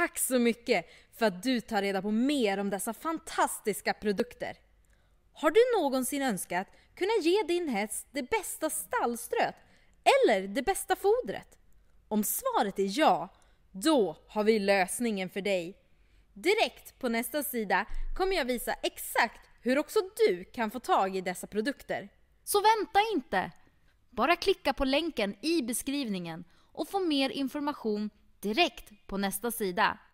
tack så mycket för att du tar reda på mer om dessa fantastiska produkter. Har du någonsin önskat kunna ge din häst det bästa stallströt eller det bästa fodret? Om svaret är ja, då har vi lösningen för dig. Direkt på nästa sida kommer jag visa exakt hur också du kan få tag i dessa produkter. Så vänta inte! Bara klicka på länken i beskrivningen och få mer information direkt på nästa sida.